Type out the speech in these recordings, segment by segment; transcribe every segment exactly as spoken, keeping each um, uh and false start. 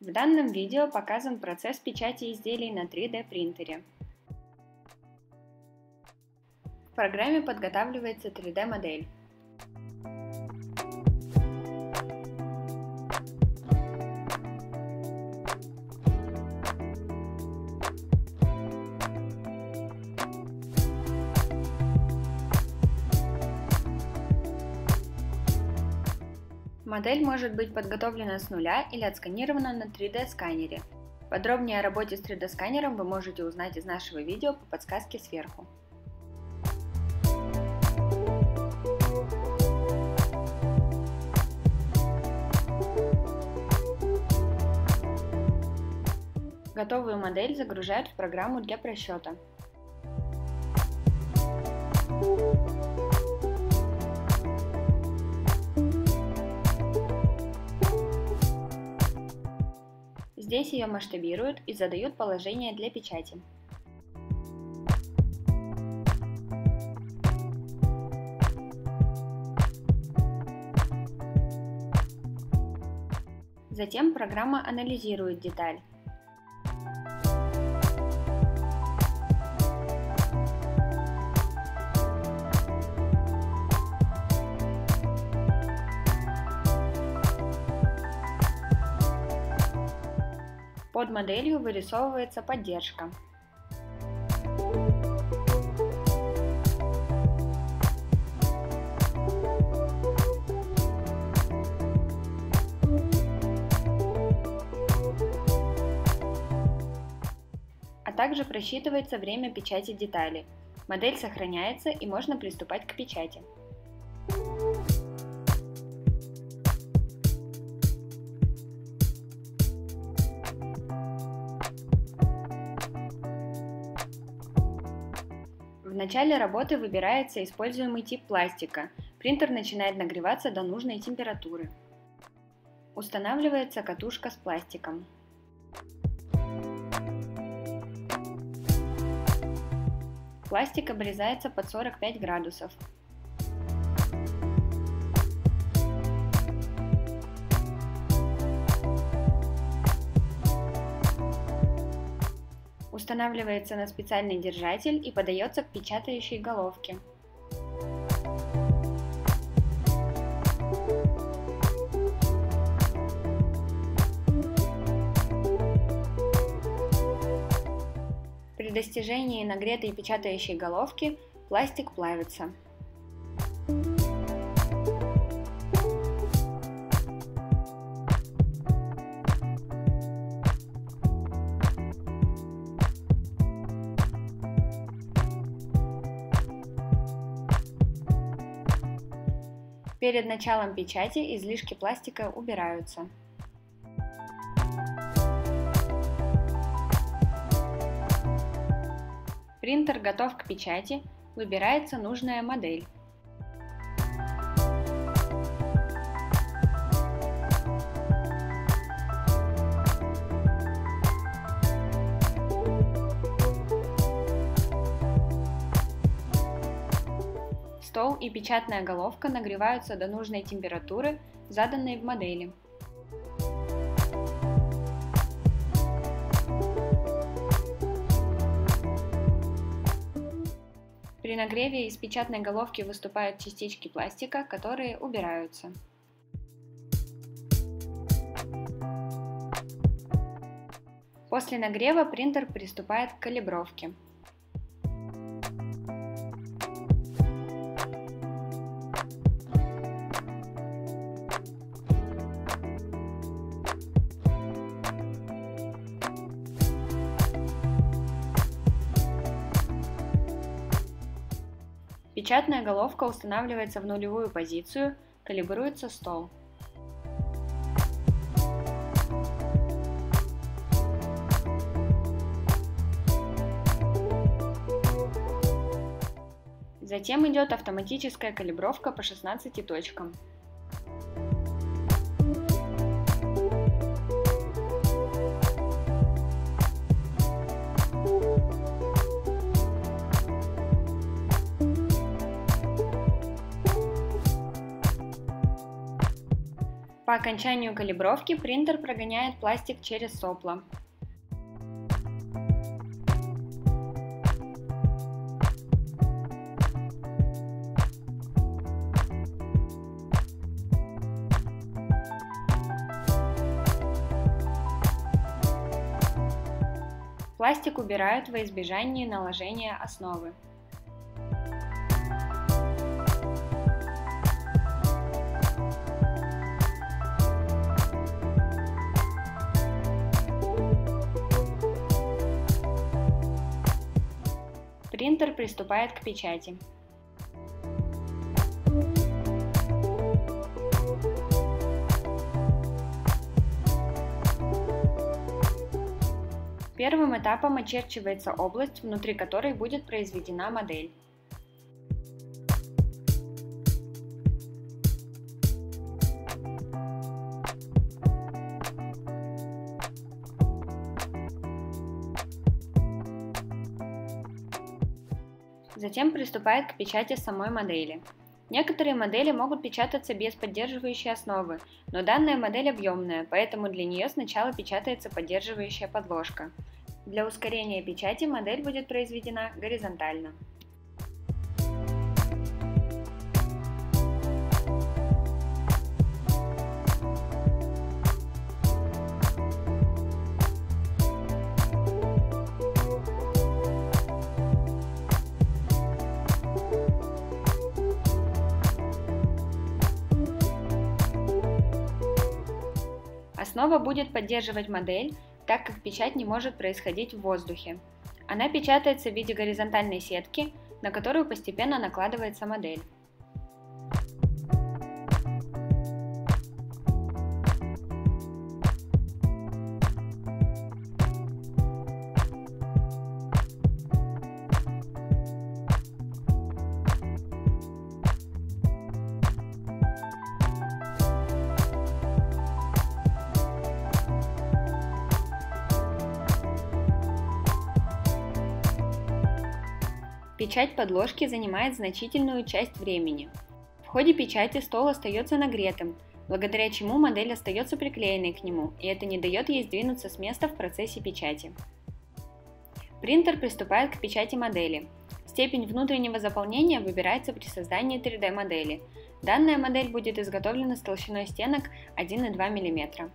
В данном видео показан процесс печати изделий на три дэ принтере. В программе подготавливается три дэ модель. Модель может быть подготовлена с нуля или отсканирована на три дэ сканере. Подробнее о работе с три дэ сканером вы можете узнать из нашего видео по подсказке сверху. Готовую модель загружают в программу для просчета. Здесь ее масштабируют и задают положение для печати. Затем программа анализирует деталь. Под моделью вырисовывается поддержка. А также просчитывается время печати деталей. Модель сохраняется и можно приступать к печати. В начале работы выбирается используемый тип пластика. Принтер начинает нагреваться до нужной температуры. Устанавливается катушка с пластиком. Пластик обрезается под сорок пять градусов. Устанавливается на специальный держатель и подается к печатающей головке. При достижении нагретой печатающей головки пластик плавится. Перед началом печати излишки пластика убираются. Принтер готов к печати, выбирается нужная модель. Стол и печатная головка нагреваются до нужной температуры, заданной в модели. При нагреве из печатной головки выступают частички пластика, которые убираются. После нагрева принтер приступает к калибровке. Печатная головка устанавливается в нулевую позицию, калибруется стол. Затем идет автоматическая калибровка по шестнадцати точкам. По окончанию калибровки принтер прогоняет пластик через сопло. Пластик убирают во избежание наложения основы. Принтер приступает к печати. Первым этапом очерчивается область, внутри которой будет произведена модель. Затем приступает к печати самой модели. Некоторые модели могут печататься без поддерживающей основы, но данная модель объемная, поэтому для нее сначала печатается поддерживающая подложка. Для ускорения печати модель будет произведена горизонтально. Основа будет поддерживать модель, так как печать не может происходить в воздухе. Она печатается в виде горизонтальной сетки, на которую постепенно накладывается модель. Печать подложки занимает значительную часть времени. В ходе печати стол остается нагретым, благодаря чему модель остается приклеенной к нему, и это не дает ей сдвинуться с места в процессе печати. Принтер приступает к печати модели. Степень внутреннего заполнения выбирается при создании три дэ модели. Данная модель будет изготовлена с толщиной стенок один и два миллиметра.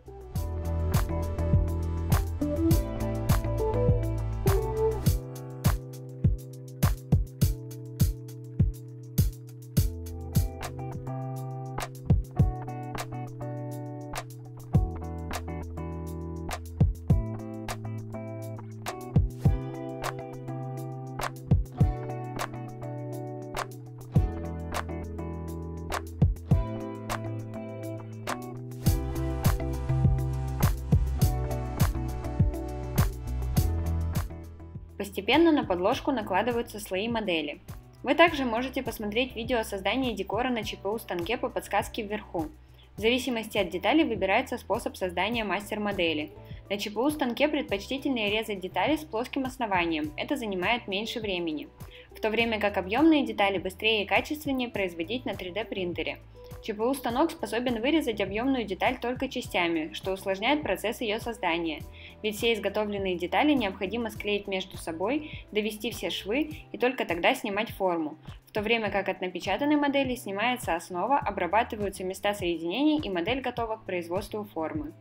Постепенно на подложку накладываются слои модели. Вы также можете посмотреть видео о создании декора на че пэ у-станке по подсказке вверху. В зависимости от детали выбирается способ создания мастер-модели. На че пэ у-станке предпочтительнее резать детали с плоским основанием, это занимает меньше времени, в то время как объемные детали быстрее и качественнее производить на три дэ принтере. че пэ у-станок способен вырезать объемную деталь только частями, что усложняет процесс ее создания, ведь все изготовленные детали необходимо склеить между собой, довести все швы и только тогда снимать форму, в то время как от напечатанной модели снимается основа, обрабатываются места соединений и модель готова к производству формы.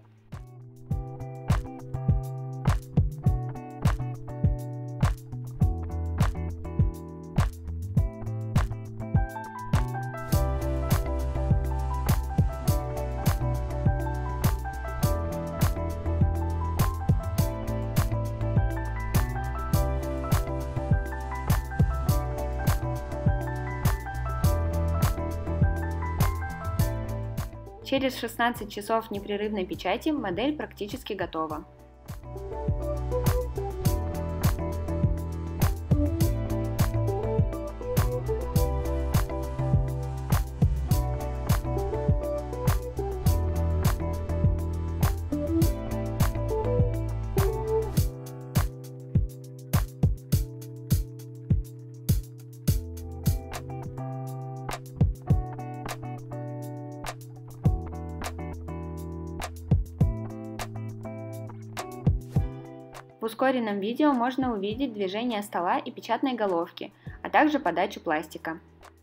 Через шестнадцать часов непрерывной печати модель практически готова. В ускоренном видео можно увидеть движение стола и печатной головки, а также подачу пластика.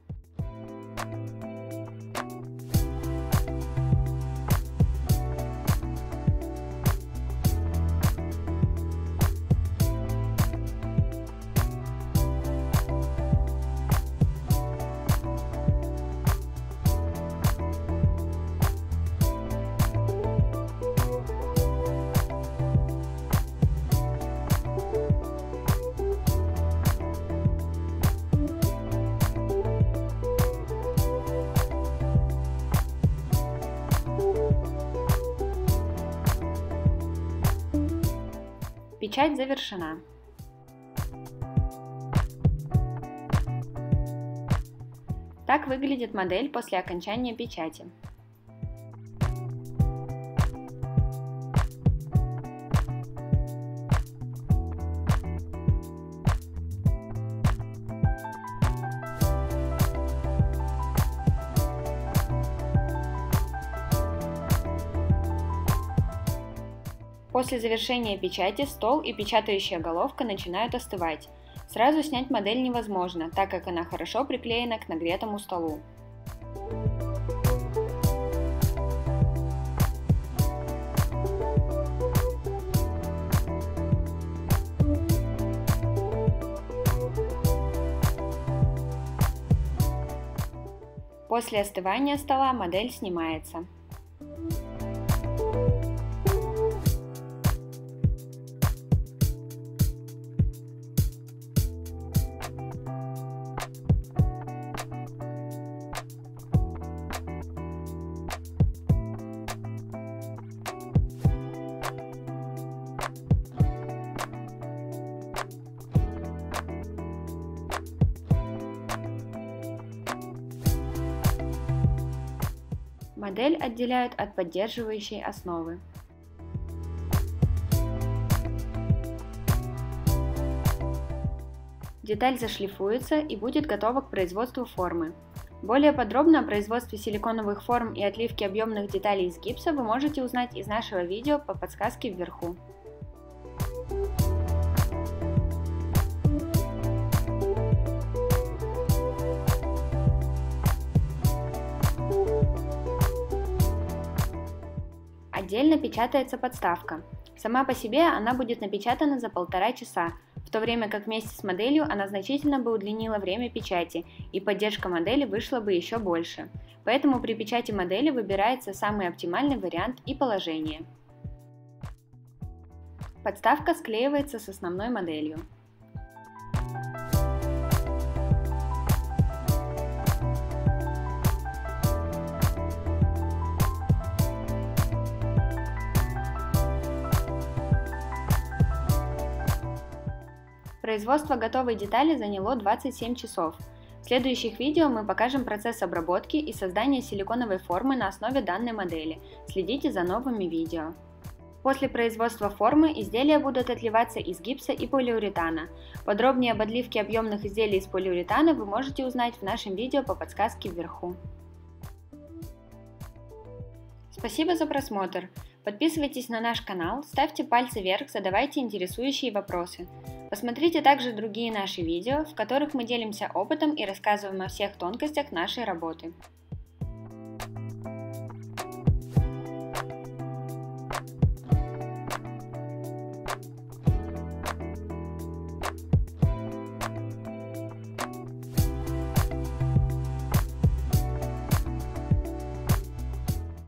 Печать завершена. Так выглядит модель после окончания печати. После завершения печати стол и печатающая головка начинают остывать. Сразу снять модель невозможно, так как она хорошо приклеена к нагретому столу. После остывания стола модель снимается. Модель отделяют от поддерживающей основы. Деталь зашлифуется и будет готова к производству формы. Более подробно о производстве силиконовых форм и отливке объемных деталей из гипса вы можете узнать из нашего видео по подсказке вверху. Отдельно печатается подставка. Сама по себе она будет напечатана за полтора часа, в то время как вместе с моделью она значительно бы удлинила время печати, и поддержка модели вышла бы еще больше. Поэтому при печати модели выбирается самый оптимальный вариант и положение. Подставка склеивается с основной моделью. Производство готовой детали заняло двадцать семь часов. В следующих видео мы покажем процесс обработки и создания силиконовой формы на основе данной модели. Следите за новыми видео. После производства формы изделия будут отливаться из гипса и полиуретана. Подробнее об отливке объемных изделий из полиуретана вы можете узнать в нашем видео по подсказке вверху. Спасибо за просмотр. Подписывайтесь на наш канал, ставьте пальцы вверх, задавайте интересующие вопросы. Посмотрите также другие наши видео, в которых мы делимся опытом и рассказываем о всех тонкостях нашей работы.